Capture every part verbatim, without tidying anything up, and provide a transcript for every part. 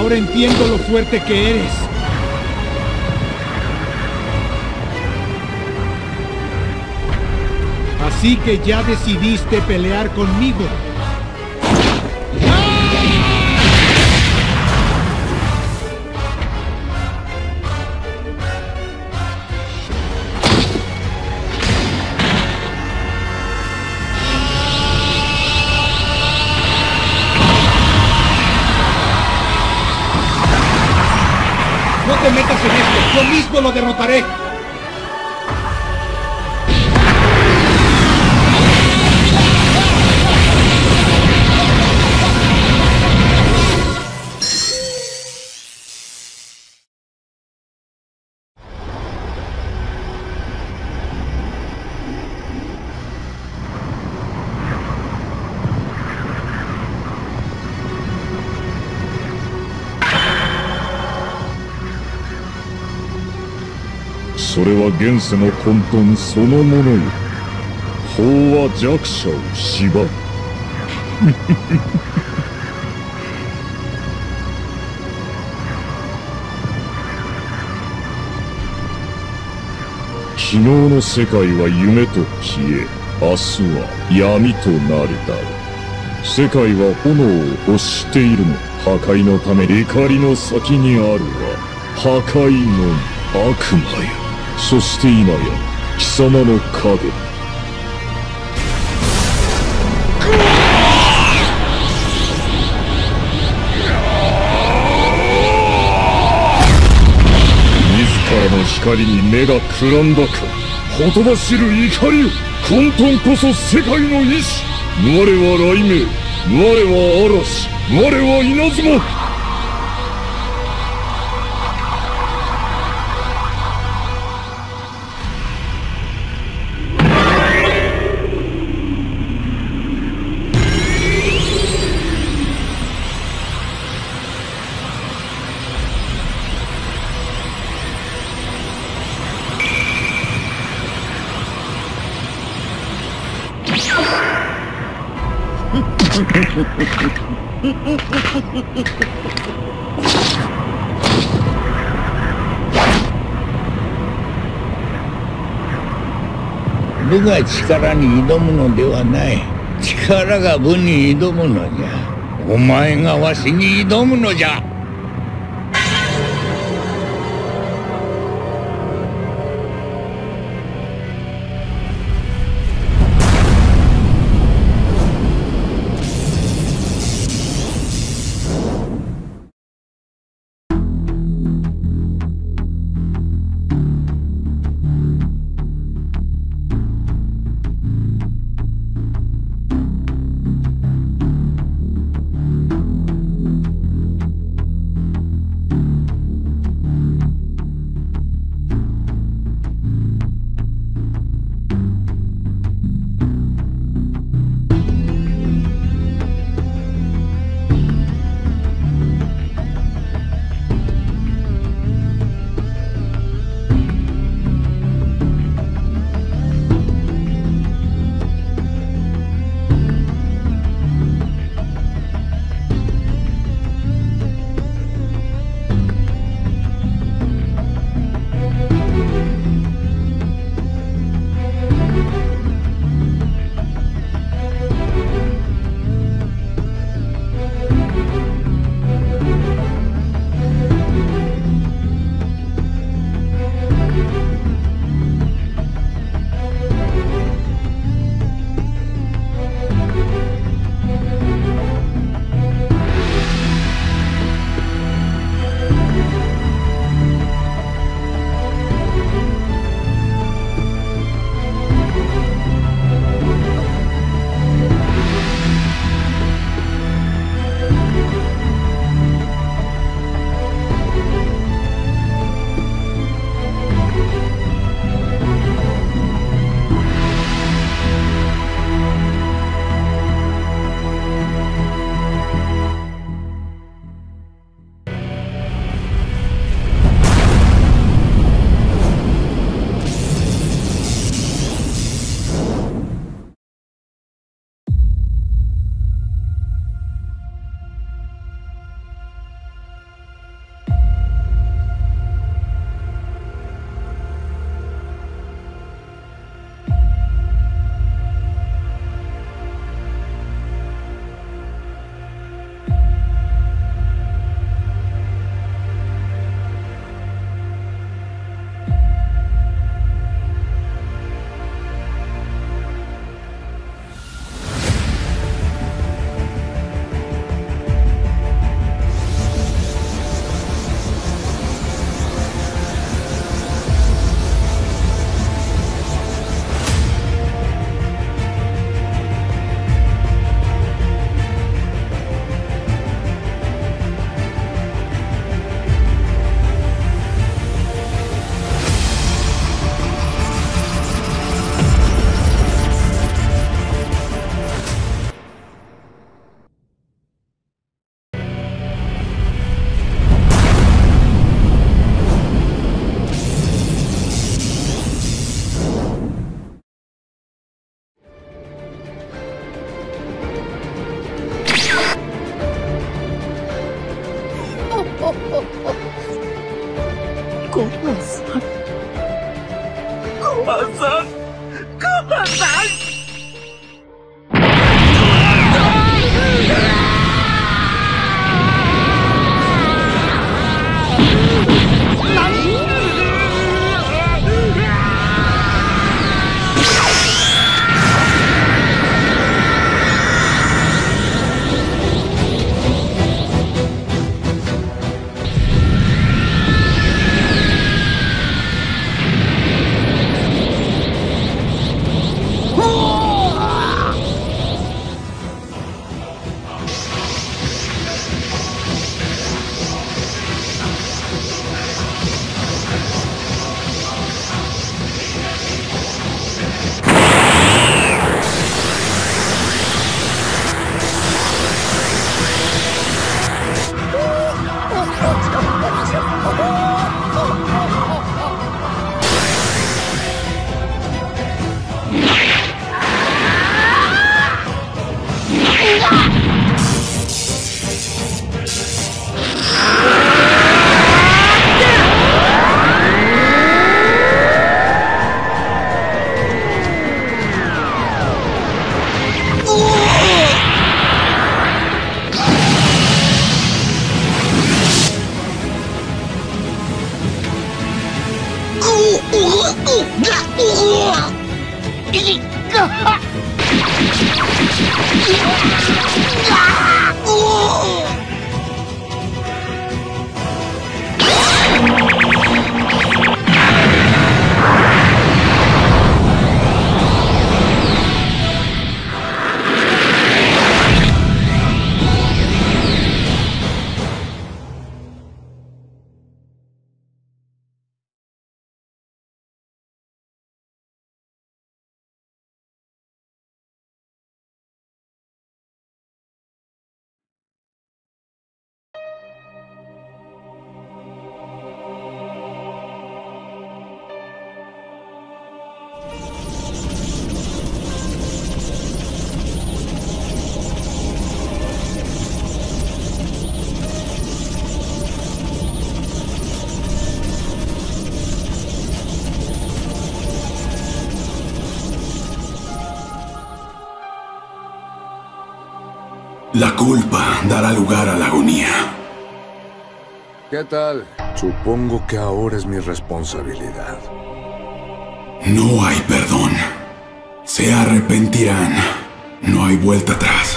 Ahora entiendo lo fuerte que eres. Así que ya decidiste pelear conmigo. No te metas en esto, yo mismo lo derrotaré. それは現世の混沌そのものよ。法は弱者を縛る。昨日の世界は夢と消え、明日は闇となるだろう。世界は炎を欲しているの。破壊のため怒りの先にあるは破壊の悪魔よ。そして今や貴様の影。自らの光に目がくらんだか。ほとばしる怒りよ。混沌こそ世界の意志。我は雷鳴、我は嵐、我は稲妻。 武が力に挑むのではない。力が武に挑むのじゃ。お前がわしに挑むのじゃ。 Koba-san. Koba-san. Koba-san. La culpa dará lugar a la agonía. ¿Qué tal? Supongo que ahora es mi responsabilidad. No hay perdón. Se arrepentirán. No hay vuelta atrás.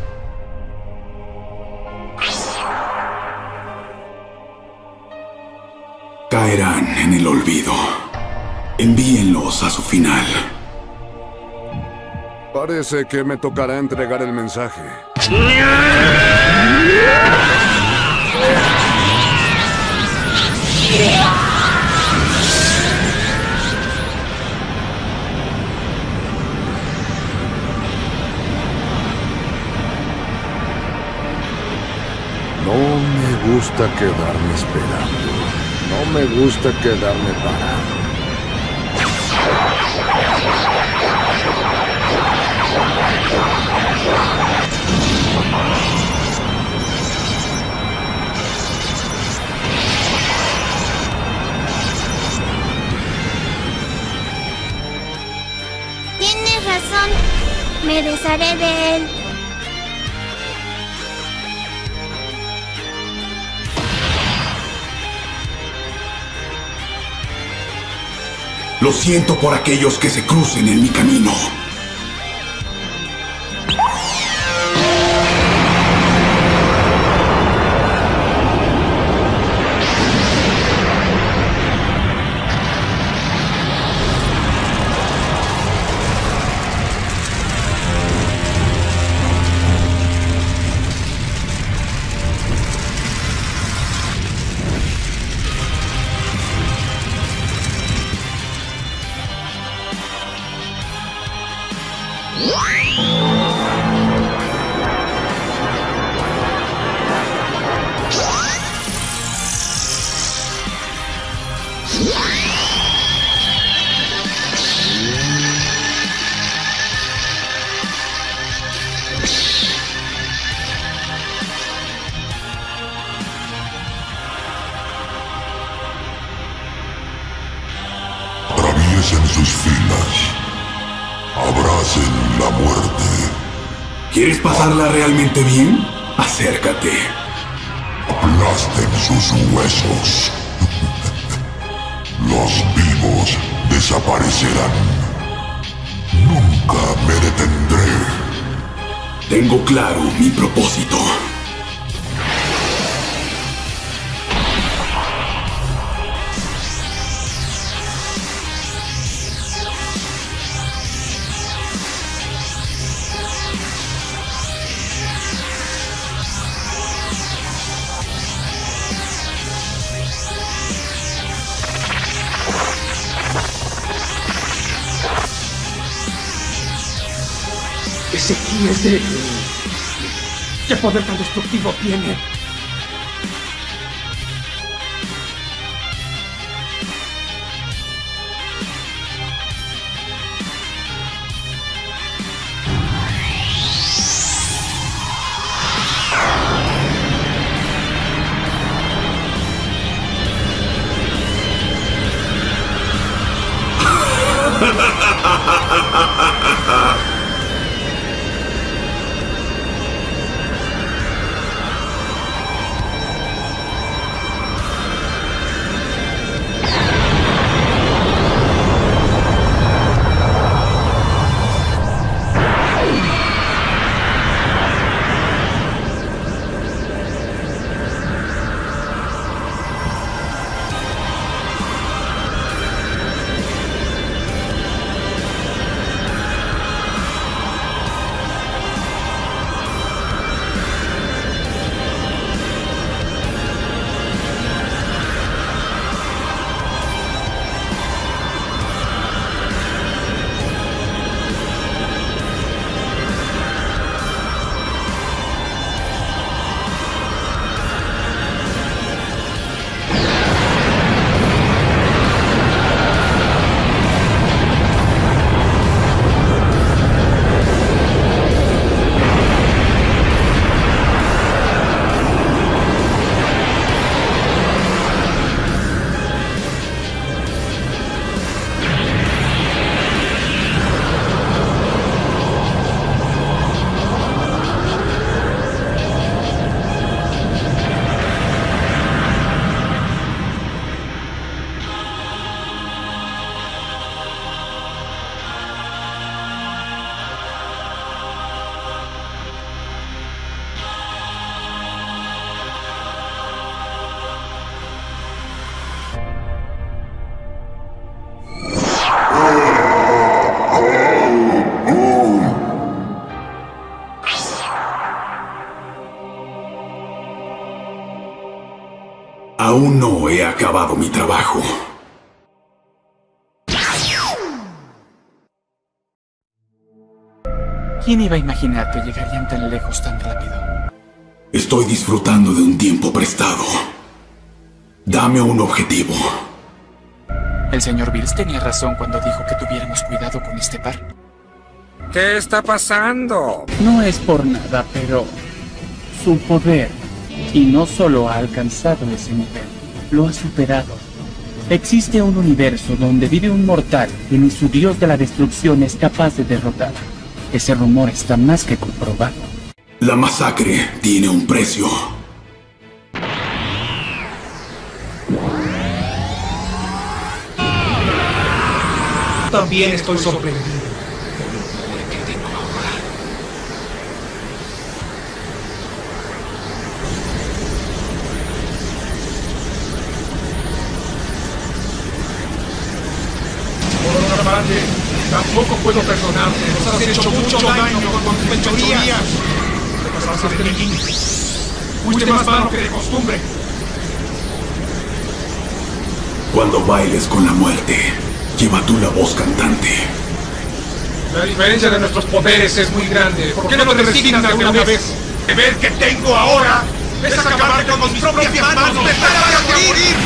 Caerán en el olvido. Envíenlos a su final. Parece que me tocará entregar el mensaje. No me gusta quedarme esperando. No me gusta quedarme parado. Tienes razón. Me desharé de él. Lo siento por aquellos que se crucen en mi camino. en sus filas. Abracen la muerte. ¿Quieres pasarla realmente bien? Acércate. Aplasten sus huesos. Los vivos desaparecerán. Nunca me detendré. Tengo claro mi propósito. Ese ki es de... ¿Qué poder tan destructivo tiene? Aún no he acabado mi trabajo. ¿Quién iba a imaginar que llegarían tan lejos tan rápido? Estoy disfrutando de un tiempo prestado. Dame un objetivo. El señor Bills tenía razón cuando dijo que tuviéramos cuidado con este par. ¿Qué está pasando? No es por nada, pero su poder, y no solo ha alcanzado ese nivel, lo ha superado. Existe un universo donde vive un mortal que ni su dios de la destrucción es capaz de derrotar. Ese rumor está más que comprobado. La masacre tiene un precio. También estoy sorprendido. Por otra parte, tampoco puedo perdonarte. Nos has hecho mucho daño con tus fechorías. Te pasaste de límite. Fuiste más malo que de costumbre. Cuando bailes con la muerte, lleva tú la voz cantante. La diferencia de nuestros poderes es muy grande. ¿Por qué no te resignas de una vez? El deber que tengo ahora es acabar con mis propias manos. ¡Prepárate a morir!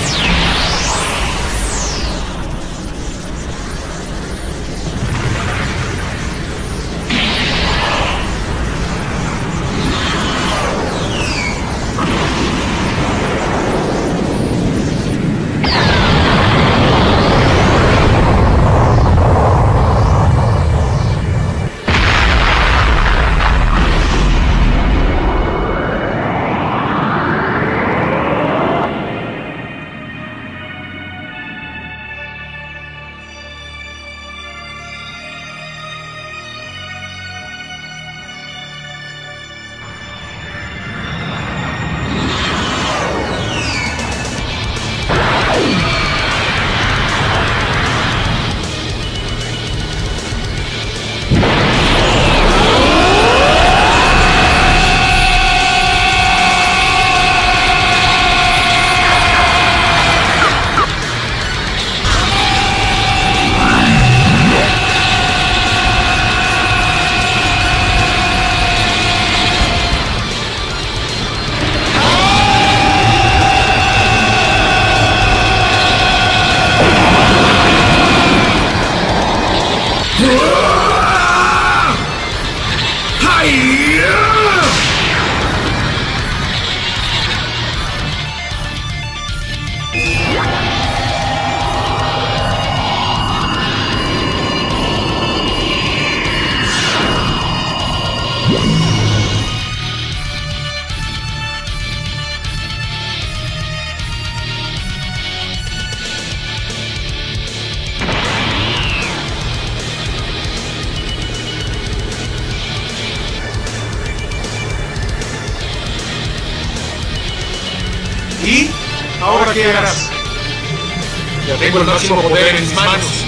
¿Y? ¿Ahora qué harás? Ya tengo el máximo poder en mis manos.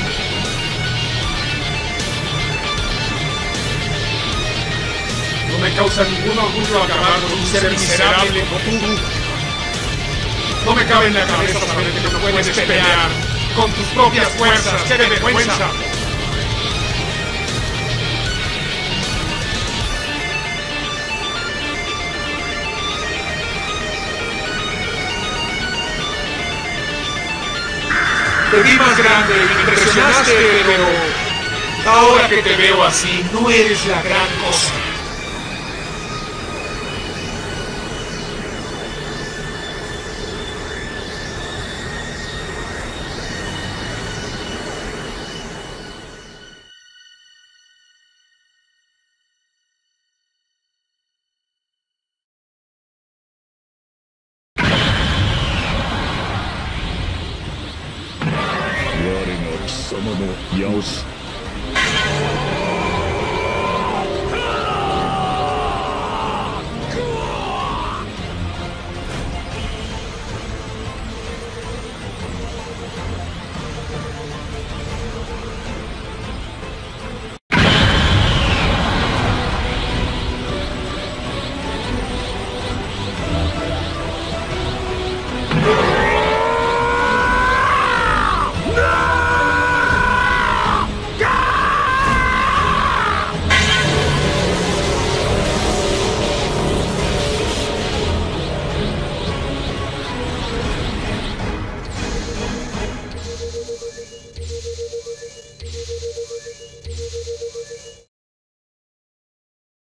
No me causa ningún orgullo acabar con un ser miserable como tú. No me cabe en la cabeza saber que no puedes pelear con tus propias fuerzas. ¡Qué vergüenza! Te vi más grande y me impresionaste, pero ahora que te veo así, no eres la gran cosa.